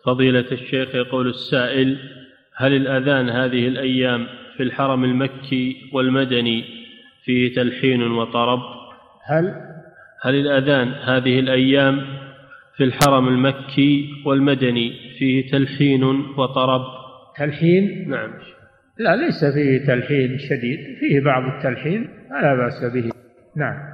فضيلة الشيخ، يقول السائل: هل الأذان هذه الأيام في الحرم المكي والمدني فيه تلحين وطرب؟ هل الأذان هذه الأيام في الحرم المكي والمدني فيه تلحين وطرب؟ تلحين؟ نعم. لا، ليس فيه تلحين شديد، فيه بعض التلحين لا بأس به. نعم.